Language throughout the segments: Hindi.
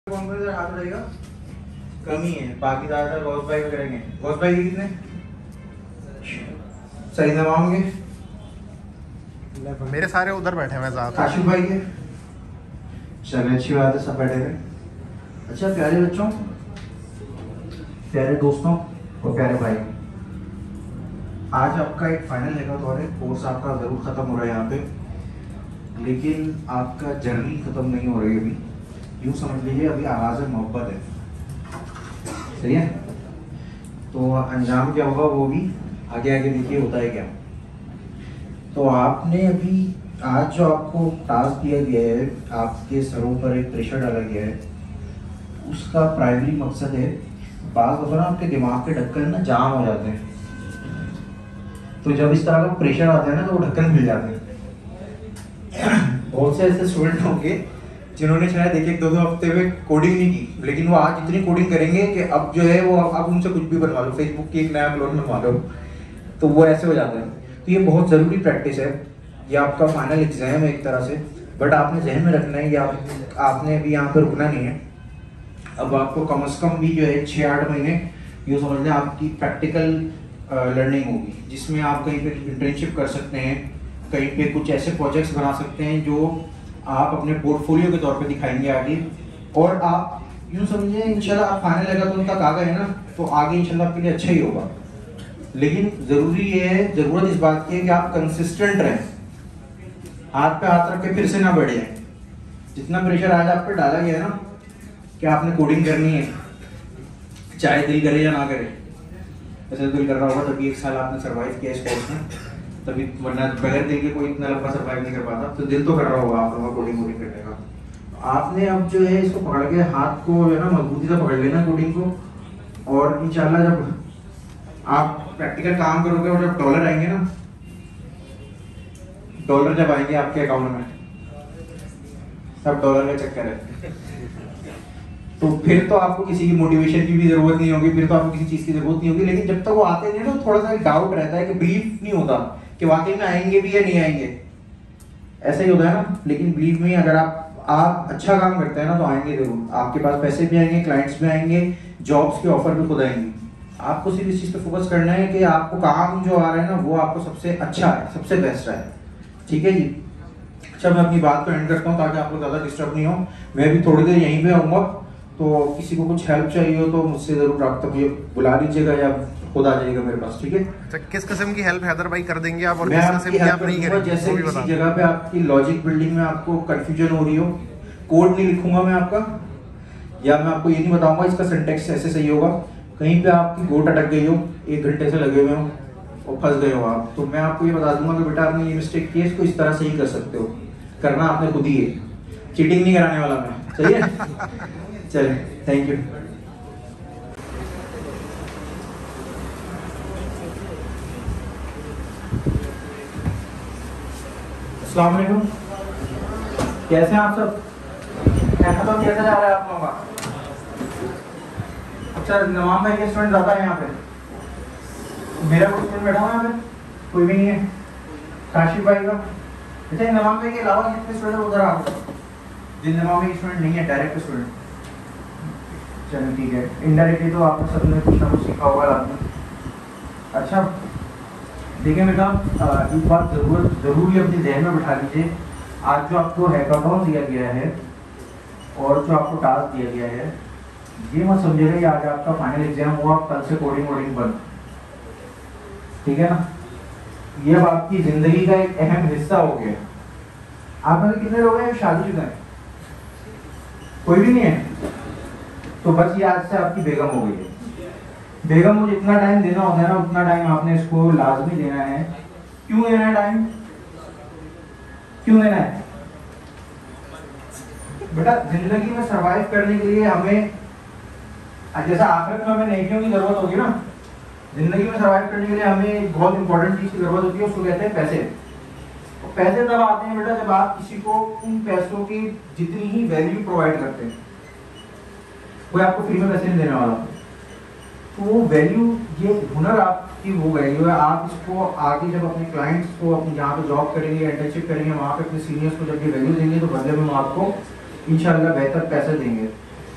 कौन कौन सा हाथ रहेगा कम ही है, बाकी ज़्यादातर गौस भाई करेंगे। गौस भाई के कितने सही नवाओगे? मेरे सारे उधर बैठे हुए ज़्यादा। काशिफ भाई के चले, अच्छी बात है, सब बैठे हुए। अच्छा प्यारे बच्चों, प्यारे दोस्तों और प्यारे भाई, आज आपका एक फाइनल हैकाथॉन है। कोर्स आपका ज़रूर ख़त्म हो रहा है यहाँ पे, लेकिन आपका जर्नी ख़त्म नहीं हो रही अभी। यूँ समझ लीजिए अभी आगाज़ मोहब्बत है, सही है? तो अंजाम क्या होगा वो भी आगे आगे देखिए होता है क्या। तो आपने अभी आज जो आपको टास्क दिया गया है, आपके सरों पर एक प्रेशर डाला गया है, उसका प्राइमरी मकसद है, बात होता है ना आपके दिमाग के ढक्कन ना जाम हो जाते हैं, तो जब इस तरह का प्रेशर आता है ना तो वो ढक्कन मिल जाते हैं। बहुत से ऐसे स्टूडेंट होंगे जिन्होंने शायद एक दो हफ्ते में कोडिंग नहीं की, लेकिन वो आज इतनी कोडिंग करेंगे कि अब जो है वो अब उनसे कुछ भी बनवा लो, फेसबुक की एक नया क्लोन बनवा लो, तो वो ऐसे हो जाता है। तो ये बहुत ज़रूरी प्रैक्टिस है, ये आपका फाइनल एग्जाम है एक तरह से, बट आपने जहन में रखना है कि आपने अभी यहाँ पर रुकना नहीं है। अब आपको कम से कम भी जो है 6-8 महीने यूँ समझ लें आपकी प्रैक्टिकल लर्निंग होगी, जिसमें आप कहीं पे इंटर्नशिप कर सकते हैं, कहीं पे कुछ ऐसे प्रोजेक्ट्स बना सकते हैं जो आप अपने पोर्टफोलियो के तौर पे दिखाएंगे आगे। और आप यूँ समझिए इंशाल्लाह आप फाइनल हैकाथॉन तक आ गए हैं ना, तो आगे इंशाल्लाह आपके लिए अच्छा ही होगा। लेकिन ज़रूरी ये है, ज़रूरत इस बात की है कि आप कंसिस्टेंट रहें, हाथ पे हाथ रख के फिर से ना बढ़े। जितना प्रेशर आज आप पे डाला गया है ना कि आपने कोडिंग करनी है, चाहे दिल करे या ना करे, ऐसे दिल कर रहा होगा तभी 1 साल आपने सर्वाइव किया इस कोर्स में, तभी, वरना बगैर दिल के कोई इतना लंबा सर्वाइव नहीं कर पाता। तो दिल तो कर रहा होगा आप लोगों कोडिंग करने का। आपने अब जो है इसको पकड़ के हाथ को जो है ना मजबूती से पकड़ लेना कोडिंग को, और इंशाल्लाह जब आप प्रैक्टिकल काम करोगे और जब डॉलर आएंगे ना, डॉलर जब आएंगे आपके अकाउंट में, सब डॉलर का चक्कर है, तो फिर तो आपको किसी की मोटिवेशन की भी जरूरत नहीं होगी, फिर तो आपको किसी चीज की जरूरत नहीं होगी। लेकिन जब तक वो आते नहीं ना, तो थोड़ा सा डाउट रहता है कि बिलीव नहीं होता कि वाकई में आएंगे भी या नहीं आएंगे, ऐसा ही होता है ना। लेकिन बिलीव में अगर आप अच्छा काम करते हैं ना तो आएंगे जरूर, आपके पास पैसे भी आएंगे, क्लाइंट्स भी आएंगे, जॉब्स के ऑफर भी खुद आएंगे। आपको सिर्फ इस चीज पे फोकस करना है कि आपको काम जो आ रहा है ना वो आपको सबसे अच्छा है, सबसे बेस्ट है, ठीक है जी। अच्छा मैं अपनी बात को एंड करता हूँ ताकि आप लोग ज़्यादा डिस्टर्ब नहीं हो। मैं भी थोड़ी देर यहीं पे आऊँगा, तो किसी को कुछ हेल्प चाहिए हो तो मुझसे जरूर रब्ता मुझे बुला लीजिएगा या खुद आ जाइएगा मेरे पास, ठीक है? अच्छा, किस किस्म की हेल्प हैदर भाई कर देंगे आप, और मैं किस आपकी किस्म की आप नहीं करेंगे? जैसे किसी जगह पे आपकी लॉजिक बिल्डिंग में आपको कंफ्यूजन हो रही हो, कोड नहीं लिखूंगा मैं आपका, या मैं आपको ये नहीं बताऊंगा इसका सिंटैक्स ऐसे सही होगा, कहीं पे आपकी गोट अटक गई हो, 1 घंटे से लगे हुए हो और फंस गए हो आप, तो मैं आपको ये बता दूंगा कि बेटा आपने ये मिस्टेक की है, इसको इस तरह सही कर सकते हो। करना आपने खुद ही है, चीटिंग नहीं कराने वाला मैं, सही है? चलिए, थैंक यू। अस्सलाम वालेकुम, कैसे हैं आप सब? हैकाथॉन कैसा जा रहा है आप लोगों का? अच्छा, नवाम भाई के स्टूडेंट ज़्यादा है यहाँ पे? मेरा कोई स्टूडेंट बैठा हुआ है यहाँ पे? कोई भी नहीं है? काशिफ भाई का? अच्छा, नवाम भाई के अलावा जितने स्टूडेंट है उधर आओ, जिन नवाम भाई स्टूडेंट नहीं है, डायरेक्ट स्टूडेंट। चलो ठीक है, इनडायरेक्टली तो आपने सबने कुछ ना कुछ सीखा होगा आपने। अच्छा देखिए बेटा, एक बात जरूरी अपने जहन में बिठा लीजिए, आज जो आपको हैकाथॉन दिया गया है और जो आपको टास्क दिया गया है, ये मत समझिएगा कि आज आपका फाइनल एग्जाम हुआ, कल से कोडिंग वोडिंग बंद, ठीक है ना? ये अब आपकी जिंदगी का एक अहम हिस्सा हो गया। आप में कितने लोग हैं शादीशुदा हैं? कोई भी नहीं है? तो बस ये आज से आपकी बेगम हो गई है। बेगम को जितना टाइम देना होता है ना, उतना टाइम आपने इसको लाजमी देना है। क्यों देना है टाइम? क्यों देना है बेटा? जिंदगी में सरवाइव करने के लिए हमें, जैसा आखिरत में हमें नेकियों की जरूरत होगी ना, जिंदगी में सरवाइव करने के लिए हमें एक बहुत इंपॉर्टेंट चीज की जरूरत होती है, उसको कहते हैं पैसे। तो पैसे तब आते हैं बेटा जब आप किसी को उन पैसों की जितनी ही वैल्यू प्रोवाइड करते हैं, कोई आपको फ्री में पैसे नहीं देने वाला, तो वो वैल्यू, ये हुनर आपकी वो वैल्यू है। आप इसको आगे जब अपने क्लाइंट्स को, अपने जहाँ पे जॉब करेंगे, इंटर्नशिप करेंगे, वहाँ पे अपने सीनियर्स को जब ये वैल्यू देंगे, तो बदले में हम आपको इंशाल्लाह बेहतर पैसे देंगे।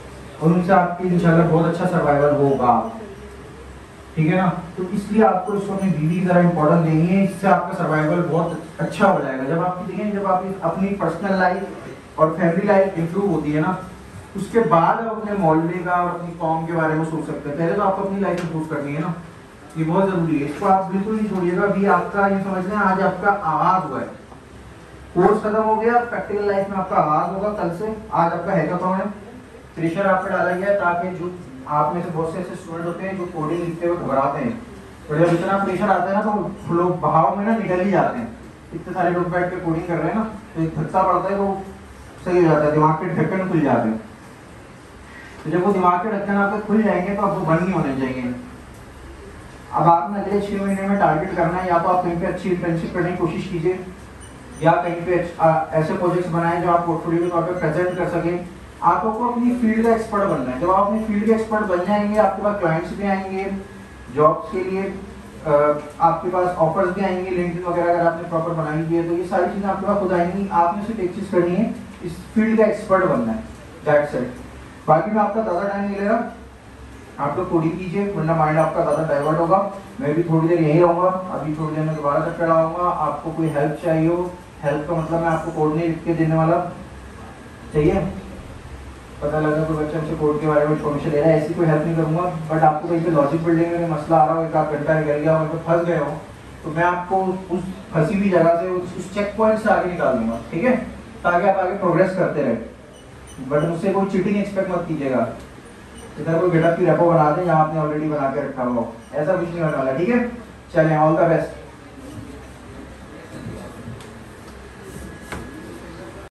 और उनसे आपकी इंशाल्लाह बहुत अच्छा सर्वाइवल होगा, ठीक है ना। तो इसलिए आपको इसको अपनी बीवी की तरह इंपॉर्टेंस देनी है, इससे आपका सर्वाइवल बहुत अच्छा हो जाएगा। जब आपकी देखें, जब आप अपनी पर्सनल लाइफ और फैमिली लाइफ इंप्रूव होती है ना, उसके बाद आप अपने मोहल्ले का और अपनी कौम के बारे में सोच सकते हैं। पहले तो आपको अपनी लाइफ इंप्रूव करनी है ना, ये बहुत जरूरी है, इसको आप बिल्कुल नहीं छोड़िएगा। अभी आपका ये समझ लें, आज आपका आगाज हुआ है, कोर्स खत्म हो गया, प्रैक्टिकल लाइफ में आपका आगाज होगा कल से। आज आपका हैकाथॉन है, प्रेशर आप पे डाला गया है ताकि जो आप में से बहुत से ऐसे स्टूडेंट होते हैं जो कोडिंग लिखते हुए घबराते हैं, तो जब इतना प्रेशर आता है ना तो लोग बहाव में ना निकल ही जाते हैं। इतने सारे लोग बैठ के कोडिंग कर रहे हैं ना, तो एक धक्का पड़ता है तो सही हो जाता है, दिमाग के ढक्कन खुल जाते हैं। तो जब वो दिमाग के ढक्कन आपके खुल जाएंगे तो आपको बंद नहीं होने चाहिए। अब आपने अगले 6 महीने में टारगेट करना है, या तो आप कहीं पे अच्छी इंटर्नशिप करने की कोशिश कीजिए, या कहीं पे ऐसे प्रोजेक्ट्स बनाएं जो आप पोर्टफोलियो के तौर पे प्रेजेंट कर सकें। आपको अपनी फील्ड का एक्सपर्ट बनना है। जब आप अपनी फील्ड के एक्सपर्ट बन जाएंगे, आपके पास क्लाइंट्स भी आएंगे, जॉब्स के लिए आपके पास ऑफर्स भी आएंगे, लिंक्डइन वगैरह अगर आपने प्रॉपर बनाई हुई है तो ये सारी चीज़ें आपके पास खुद आएंगी। आपने सिर्फ एक चीज़ करनी है, इस फील्ड का एक्सपर्ट बनना है, दैट्स इट। बाकी मैं आपका ज़्यादा टाइम नहीं ले रहा, आप लोग कोडिंग कीजिए वरना माइंड आपका ज़्यादा डाइवर्ट होगा। मैं भी थोड़ी देर यहीं रहूँगा, अभी थोड़ी देर में दोबारा चक्कर लगाऊंगा। आपको कोई हेल्प चाहिए हो, हेल्प का मतलब मैं आपको कोड नहीं लिख के देने वाला, चाहिए पता लगा कोई बच्चा हमसे कोड के बारे में इन्फॉर्मेशन ले रहा है, ऐसी कोई हेल्प नहीं करूँगा। बट आपको कहीं पे लॉजिक बिल्डिंग में मसला आ रहा हो, एक आध घंटा निकल गया हो, तो फंस गए हो, तो मैं आपको उस फंसी हुई जगह से, उस चेक पॉइंट से आगे निकाल दूंगा, ठीक है, ताकि आप आगे प्रोग्रेस करते रहे। बट मुझसे कोई चीटिंग एक्सपेक्ट मत कीजिएगा, इधर कोई गेटअप की रेपो बना दें जहाँ आपने ऑलरेडी बना के रखा हो, ऐसा कुछ नहीं होने वाला, ठीक है। चलें, ऑल द बेस्ट।